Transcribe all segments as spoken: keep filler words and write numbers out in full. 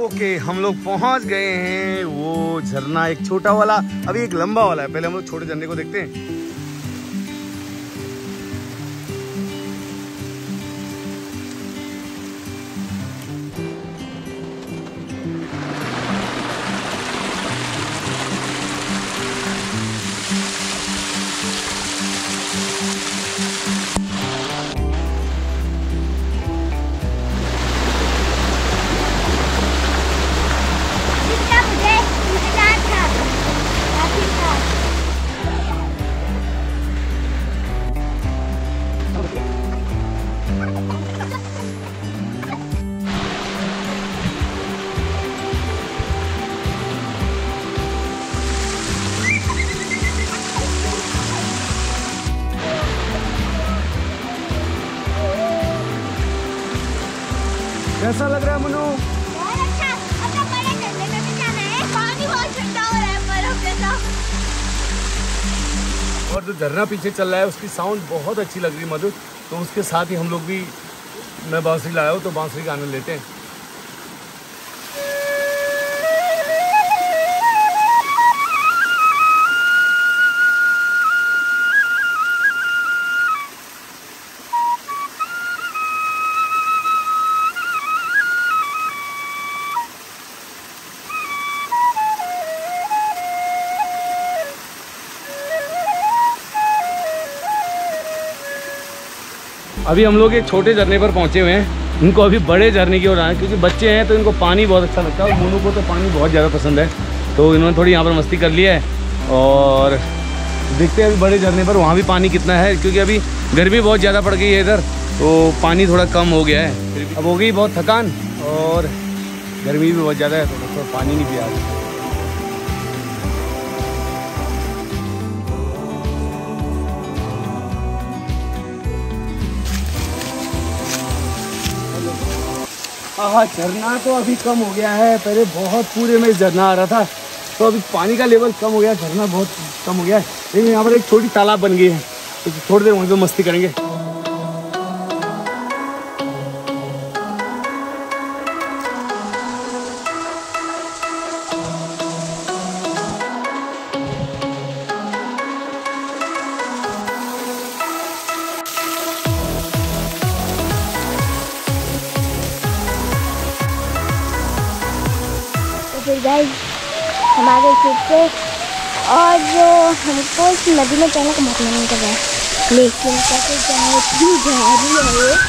Okay हम लोग पहुंच गए हैं। वो झरना एक छोटा वाला, अभी एक लंबा वाला है। पहले हम लोग छोटे झरने को देखते हैं। कैसा लग रहा है मनु? बहुत अच्छा। अब तो बड़े झरने में भी जाना है। पानी बहुत ठंडा हो रहा है बर्फ जैसा। और जो झरना पीछे चल रहा है उसकी साउंड बहुत अच्छी लग रही है मधु। तो उसके साथ ही हम लोग भी, मैं बांसुरी लाया हूँ तो बांसुरी का आनंद लेते हैं। अभी हम लोग एक छोटे झरने पर पहुंचे हुए हैं। इनको अभी बड़े झरने की ओर आए क्योंकि बच्चे हैं तो इनको पानी बहुत अच्छा लगता है और मोनू को तो पानी बहुत ज़्यादा पसंद है। तो इन्होंने थोड़ी यहाँ पर मस्ती कर लिया है और देखते हैं अभी बड़े झरने पर वहाँ भी पानी कितना है, क्योंकि अभी गर्मी बहुत ज़्यादा पड़ गई है इधर, तो पानी थोड़ा कम हो गया है। अब हो गई बहुत थकान और गर्मी भी बहुत ज़्यादा है तो तो पानी नहीं पिया। हाँ, झरना तो अभी कम हो गया है। पहले बहुत पूरे में झरना आ रहा था, तो अभी पानी का लेवल कम हो गया, झरना बहुत कम हो गया है। लेकिन यहाँ पर एक छोटी तालाब बन गई है, तो थोड़ी देर वहीं पे मस्ती करेंगे। फिर गाइस हमारे फिर से, और जो हमको इस नदी में जाने का मतलब नहीं कर रहा है, लेकिन कैसे जाए क्यों जा रही है ये।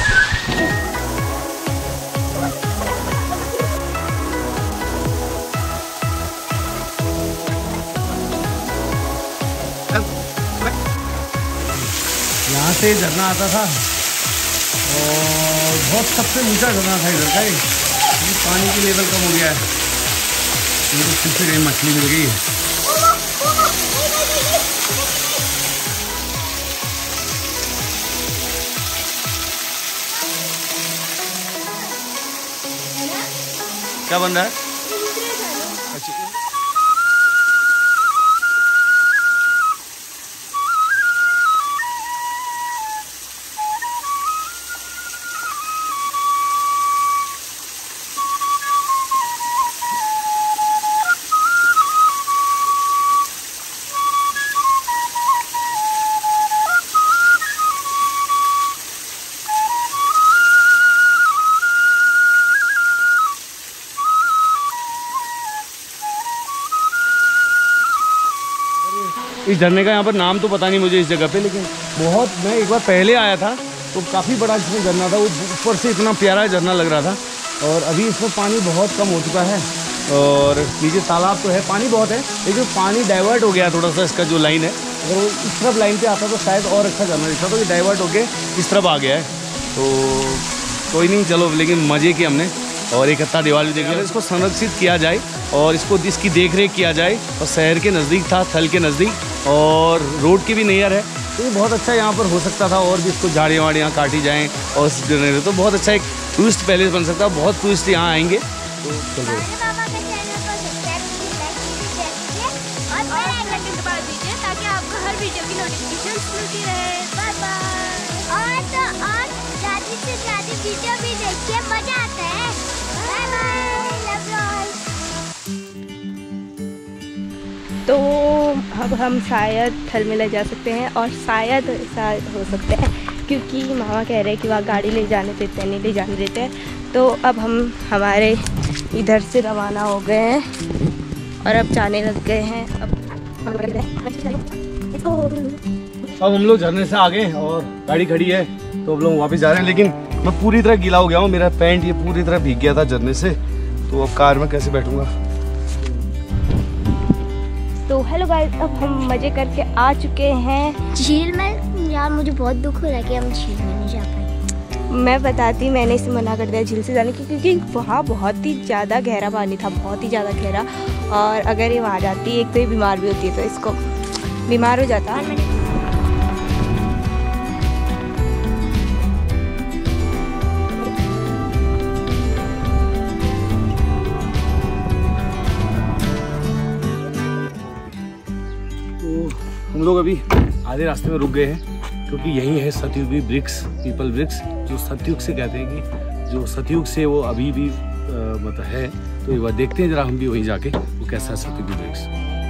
यहाँ से झरना आता था और बहुत सबसे ऊंचा झरना था इधर का। पानी की लेवल कम हो गया है, इनको फिर से कहीं मछली मिल गई है। क्या बन रहा है? अच्छा, इस झरने का यहाँ पर नाम तो पता नहीं मुझे इस जगह पे, लेकिन बहुत, मैं एक बार पहले आया था तो काफ़ी बड़ा इसमें झरना था। वो ऊपर से इतना प्यारा झरना लग रहा था और अभी इसमें पानी बहुत कम हो चुका है और नीचे तालाब तो है, पानी बहुत है, लेकिन पानी डाइवर्ट हो गया थोड़ा सा। इसका जो लाइन है, अगर वो इस तरफ लाइन पे आता तो शायद और अच्छा झरना दिखता, तो ये डाइवर्ट होके इस तरफ आ गया है। तो कोई नहीं, चलो, लेकिन मज़े किए हमने और एक हत्ता दीवार भी देख लिया। इसको संरक्षित किया जाए और इसको इसकी देख रेख किया जाए, और शहर के नज़दीक था, थल के नज़दीक, और रोड की भी नैयर है, तो ये बहुत अच्छा यहाँ पर हो सकता था। और भी इसको झाड़ियाँ वाड़ियाँ काटी जाएँ और तो बहुत अच्छा एक टूरिस्ट पैलेस बन सकता है। बहुत टूरिस्ट यहाँ आएंगे। तो चलो, ताकि आपको हर वीडियो की नोटिफिकेशन मिलती रहे। Bye bye. और तो और ज़्यादा से ज़्यादा वीडियो भी देखिए, मजा आता है। Bye bye, love you. तो अब हम शायद थलमेला जा सकते हैं और शायद ऐसा हो सकता है क्योंकि मामा कह रहे हैं कि वहाँ गाड़ी ले जाने देते हैं, नहीं ले जाने देते हैं। तो अब हम हमारे इधर से रवाना हो गए हैं और अब जाने लग गए हैं। अब अब हम लोग झरने से आ गए और गाड़ी खड़ी है तो हम लोग वापस जा रहे हैं। लेकिन मैं पूरी तरह गीला हो गया हूँ, मेरा पैंट ये पूरी तरह भीग गया था झरने से, तो अब कार में कैसे बैठूंगा। तो हेलो गाइस, अब हम मजे करके आ चुके हैं झील में। यार मुझे बहुत दुख हो रहा है कि हम झील में नहीं जा पाए। मैं बताती, मैंने इसे मना कर दिया झील से जाने की क्योंकि वहाँ बहुत ही ज़्यादा गहरा पानी था, बहुत ही ज़्यादा गहरा। और अगर ये वहाँ जाती एक तो ये बीमार भी होती है, तो इसको बीमार हो जाता। हम लोग अभी आधे रास्ते में रुक गए हैं क्योंकि यही है सतयुगी वृक्ष, पीपल वृक्ष, जो सतयुग से कहते हैं कि जो सतयुग से वो अभी भी आ, मतलब है। तो एक बार देखते हैं जरा हम भी वहीं जाके वो कैसा है सतयुगी वृक्ष।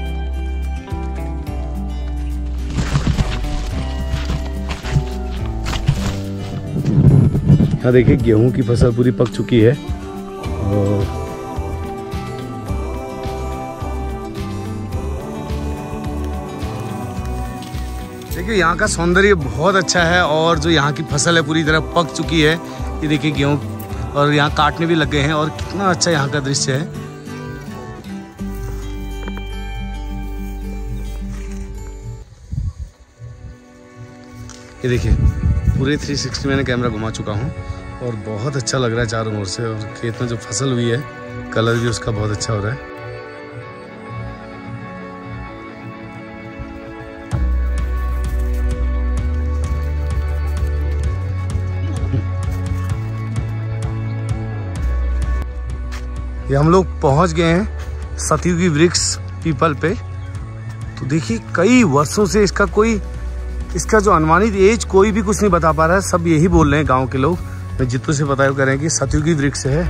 यहाँ देखिए गेहूं की फसल पूरी पक चुकी है और देखिए यहाँ का सौंदर्य बहुत अच्छा है और जो यहाँ की फसल है पूरी तरह पक चुकी है। ये देखिए गेहूँ और यहाँ काटने भी लग गए हैं और कितना अच्छा यहाँ का दृश्य है। ये देखिए पूरे तीन सौ साठ मैंने कैमरा घुमा चुका हूँ और बहुत अच्छा लग रहा है चारों ओर से। और खेत में जो फसल हुई है कलर भी उसका बहुत अच्छा हो रहा है। ये हम लोग पहुंच गए हैं सतयुगी वृक्ष पीपल पे। तो देखिए कई वर्षों से इसका कोई इसका जो अनुमानित एज कोई भी कुछ नहीं बता पा रहा है। सब यही बोल रहे हैं गांव के लोग, मैं जितनों से पता कर रहे हैं कि सतयुगी वृक्ष है।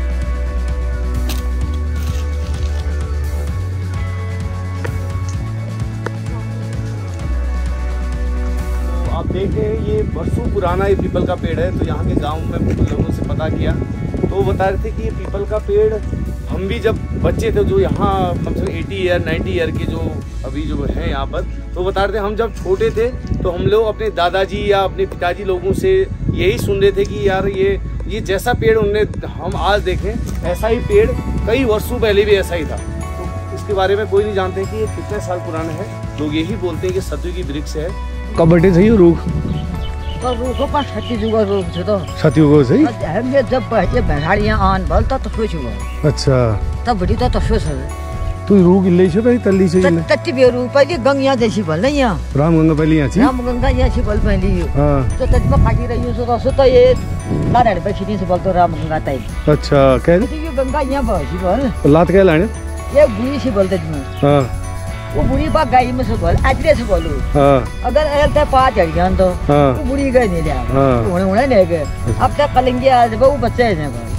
तो आप देखें ये वर्षों पुराना ये पीपल का पेड़ है। तो यहाँ के गाँव में लोगों से पता किया तो वो बता रहे थे कि ये पीपल का पेड़ हम भी जब बच्चे थे, जो यहाँ कम से कम अस्सी ईयर नब्बे ईयर के जो अभी जो हैं यहाँ पर, तो बता रहे थे हम जब छोटे थे तो हम लोग अपने दादाजी या अपने पिताजी लोगों से यही सुन रहे थे कि यार ये ये जैसा पेड़ उनने हम आज देखें ऐसा ही पेड़ कई वर्षों पहले भी ऐसा ही था। तो इसके बारे में कोई नहीं जानते कि ये कितने साल पुराना है। लोग यही बोलते हैं कि सतयुगी वृक्ष है। कब बटे सही रूख तो रूखों पर सतयुग रूख थे तो सतयुग सही हमने जब पहले बहड़ियां आन बोलता तो सोच हुआ। अच्छा तब बड़ी तो तो सोच तू रूख इल्ले छे भाई तल्ली से इल्ले तत्ती बे रूख पहले गंगा जैसी बोल नहीं है राम गंगा पहले यहाँ छी राम गंगा जैसी बोल पहली हां तो तत्मा फाटी रही सो तो तो ये लाड़ पे छिनी से बोल तो राम गंगा ताई। अच्छा कह ये गंगा यहाँ बहसी बोल लात कह लाने ये बुरी सी बोलते हां वो बुरी बात गाई में से बोल आजरे से बोलू। हाँ। अगर ऐसे पाँच हड़ियां तो हाँ। वो बुरी गई नहीं लिया हाँ। उन्हें उन्हें ले गए अब तक कलेंगे आज वो बच्चे हैं भाई।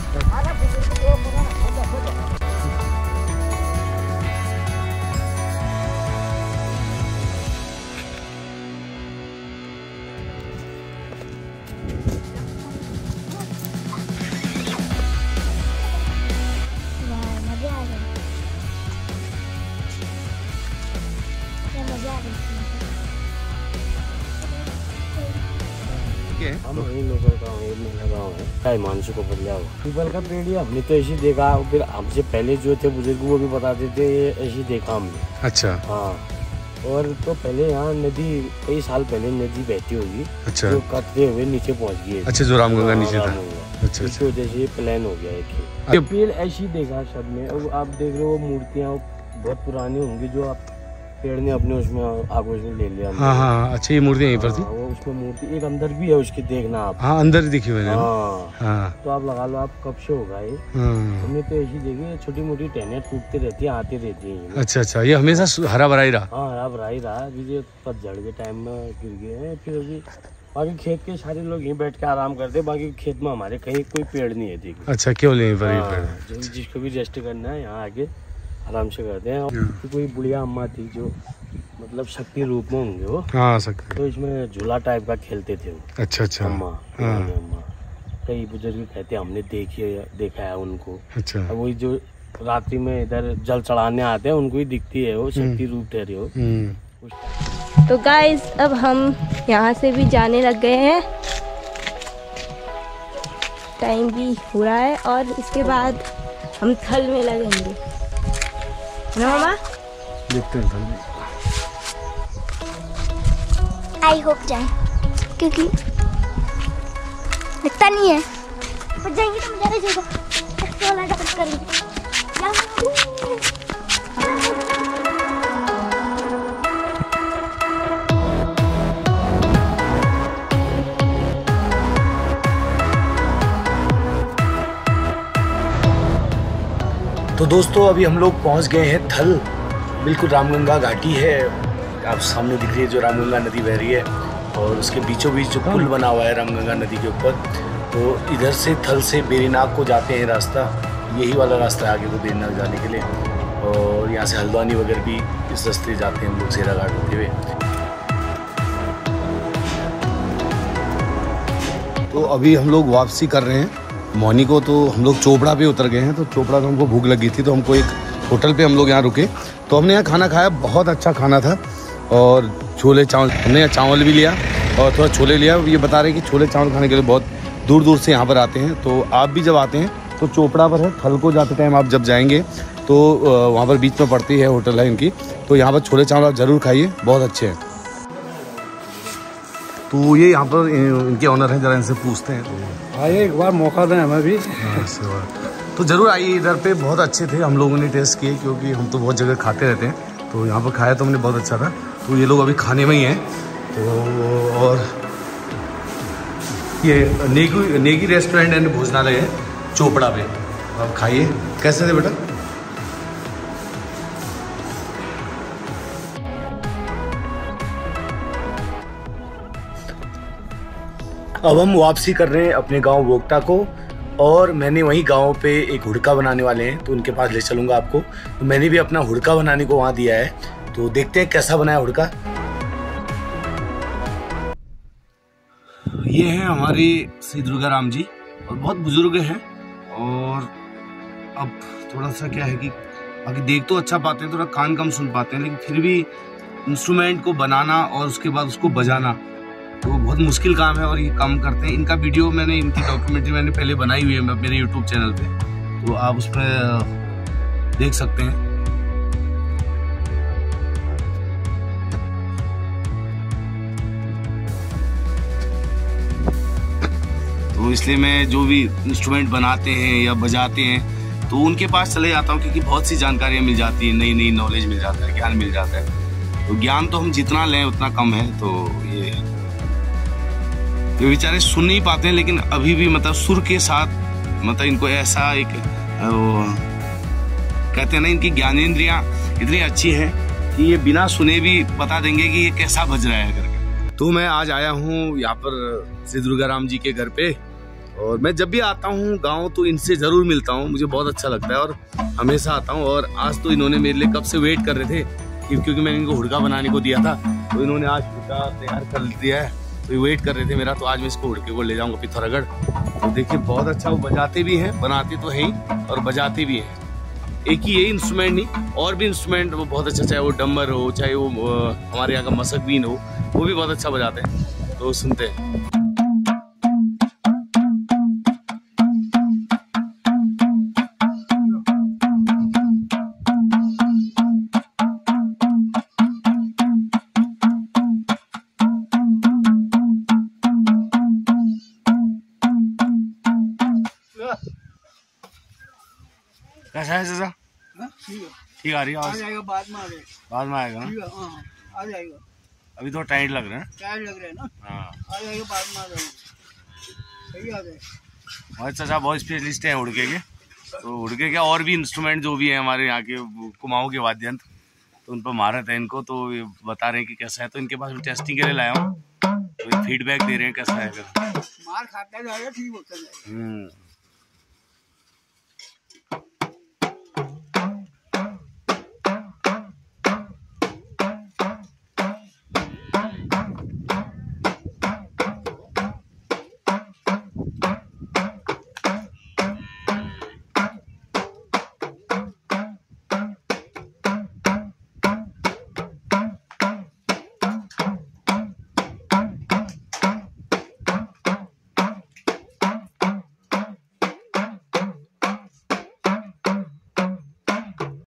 हम वही लोकल गाँव है, मेरा गाँव है का हिमांशु को बदला हुआ पीपल का पेड़ ही हमने तो ऐसे देखा। फिर हमसे पहले जो थे बुजुर्ग वो भी बताते थे ये ऐसे देखा हमने। अच्छा हाँ। और तो पहले यहाँ नदी कई साल पहले नदी बहती होगी। अच्छा जो कटते हुए नीचे पहुँच गई। अच्छा जो रामगंगा नीचे था। अच्छा इसकी वजह से ये प्लान हो गया एक पेड़ ऐसी देखा सब में। और आप देख रहे हो मूर्तियाँ बहुत पुरानी होंगी जो आप पेड़ ने अपने उसमें आगोश में ले लिया। हाँ हाँ अच्छा ये मूर्ति यहीं पर थी। वो उसमें मूर्ति एक अंदर भी है उसकी देखना आप। हाँ अंदर दिखी मैंने। हाँ हाँ तो आप लगा लो आप कब से होगा ये। हमने तो ऐसी देखी छोटी मोटी टहनियाँ टूटती रहती है आती रहती है। अच्छा अच्छा ये हमेशा हरा भरा ही रहा। हाँ हरा भरा ही रहा। अभी ये पतझड़ के टाइम में गिर गए हैं। फिर अभी बाकी खेत के सारे लोग यहीं बैठ के आराम करते हैं। बाकी खेत में हमारे कहीं कोई पेड़ नहीं है। देखिए अच्छा क्यों नहीं पर जिसको भी रेस्ट करना है यहाँ आके आराम से करते हैं। तो कोई बुढ़िया अम्मा थी जो मतलब शक्ति रूप में होंगे वो, हाँ सकते, तो इसमें झूला टाइप का खेलते थे वो। अच्छा अच्छा, अम्मा, हाँ। अम्मा कई बुजुर्ग कहते हैं हमने देखी है, देखा है उनको। अच्छा, अब वही जो रात्रि में इधर जल चढ़ाने आते हैं उनको ही दिखती है वो शक्ति रूप ठहरी हो। तो गाइस अब हम यहाँ से भी जाने लग गए हैं, टाइम भी हो रहा है और इसके बाद हम थल में लगेंगे ना मामा। देखते हैं, आई होप जाए, क्योंकि लगता नहीं है पर जाएंगे तो मजा आ जाएगा। वाला डांस करेंगे। तो दोस्तों अभी हम लोग पहुंच गए हैं थल, बिल्कुल रामगंगा घाटी है, आप सामने दिख रही है जो रामगंगा नदी बह रही है और उसके बीचों बीच जो पुल बना हुआ है रामगंगा नदी के ऊपर। तो इधर से थल से बेरीनाग को जाते हैं रास्ता, यही वाला रास्ता है आगे को बेरीनाग जाने के लिए, और यहाँ से हल्द्वानी वगैरह भी इस रास्ते जाते हैं हम लोग सेरा घाट होते हुए। तो अभी हम लोग वापसी कर रहे हैं मौनी को, तो हम लोग चोपड़ा पे उतर गए हैं। तो चोपड़ा में हमको भूख लगी थी तो हमको एक होटल पे हम लोग यहाँ रुके, तो हमने यहाँ खाना खाया, बहुत अच्छा खाना था। और छोले चावल, हमने चावल भी लिया और थोड़ा छोले लिया। ये बता रहे हैं कि छोले चावल खाने के लिए बहुत दूर दूर से यहाँ पर आते हैं। तो आप भी जब आते हैं तो चोपड़ा पर है, थल को जाते टाइम आप जब जाएंगे तो वहाँ पर बीच में पड़ती है होटल है इनकी, तो यहाँ पर छोले चावल आप ज़रूर खाइए, बहुत अच्छे हैं। तो ये यहाँ पर इनके ऑनर हैं, जरा इनसे पूछते हैं। आइए एक बार मौका दें हमें भी। तो ज़रूर आइए, इधर पे बहुत अच्छे थे, हम लोगों ने टेस्ट किए क्योंकि हम तो बहुत जगह खाते रहते हैं, तो यहाँ पर खाया तो हमने बहुत अच्छा था। तो ये लोग अभी खाने में ही हैं। तो और ये नेगी नेगी रेस्टोरेंट एंड भोजनालय है चोपड़ा पे, आप खाइए। कैसे थे बेटा? अब हम वापसी कर रहे हैं अपने गांव वोक्ता को, और मैंने वहीं गांव पे एक हुड़का बनाने वाले हैं तो उनके पास ले चलूंगा आपको। तो मैंने भी अपना हुड़का बनाने को वहां दिया है, तो देखते हैं कैसा बनाया हुड़का। ये हैं हमारे श्री दुर्गा राम जी, और बहुत बुजुर्ग हैं, और अब थोड़ा सा क्या है कि बाकी देख तो अच्छा पाते हैं, थोड़ा कान कम सुन पाते हैं, लेकिन फिर भी इंस्ट्रूमेंट को बनाना और उसके बाद उसको बजाना तो बहुत मुश्किल काम है, और ये काम करते हैं। इनका वीडियो मैंने, इनकी डॉक्यूमेंट्री मैंने पहले बनाई हुई है मेरे यूट्यूब चैनल पे, तो आप उस पर देख सकते हैं। तो इसलिए मैं जो भी इंस्ट्रूमेंट बनाते हैं या बजाते हैं तो उनके पास चले जाता हूँ, क्योंकि बहुत सी जानकारियाँ मिल जाती है, नई नई नॉलेज मिल जाता है, ज्ञान मिल जाता है। तो ज्ञान तो हम जितना लें उतना कम है। तो ये ये बेचारे सुन नहीं पाते हैं, लेकिन अभी भी मतलब सुर के साथ, मतलब इनको ऐसा एक वो कहते हैं ना, इनकी ज्ञानेंद्रियां इतनी अच्छी है कि ये बिना सुने भी बता देंगे कि ये कैसा बज रहा है करके। तो मैं आज आया हूँ यहाँ पर श्री दुर्गा राम जी के घर पे, और मैं जब भी आता हूँ गांव तो इनसे ज़रूर मिलता हूँ, मुझे बहुत अच्छा लगता है और हमेशा आता हूँ। और आज तो इन्होंने मेरे लिए कब से वेट कर रहे थे, क्योंकि मैंने इनको हुड़का बनाने को दिया था, तो इन्होंने आज हुड़का तैयार कर दिया है, तो ये वेट कर रहे थे मेरा। तो आज मैं इसको हुड़के को ले जाऊंगा पिथौरागढ़। तो देखिए बहुत अच्छा वो बजाते भी हैं, बनाते तो हैं ही और बजाते भी हैं। एक ही यही इंस्ट्रूमेंट नहीं, और भी इंस्ट्रूमेंट वो बहुत अच्छा, चाहे वो डम्बर हो, चाहे वो हमारे यहाँ का मसक बीन हो, वो भी बहुत अच्छा बजाते हैं। तो सुनते हैं। कैसा है चाचा? ठीक आ रही है आवाज? बाद में आएगा, बाद में आएगा ना? हाँ, आ जाएगा। अभी तो टाइट लग रहा है। टाइट लग रहा है ना? हाँ आ जाएगा, बाद में आ जाएगा, सही आ जाएगा। हमारे चाचा बहुत स्पेशलिस्ट हैं हुड़के के, तो हुड़के के और भी इंस्ट्रूमेंट जो भी है हमारे यहाँ के कुमाऊँ के वाद्य यंत्र, तो उन पर महारत है इनको। तो ये बता रहे हैं कि कैसा है, तो इनके पास टेस्टिंग के लिए लाया हूँ, तो फीडबैक दे रहे हैं कैसा है। मार खाता जाएगा, ठीक होता जाएगा।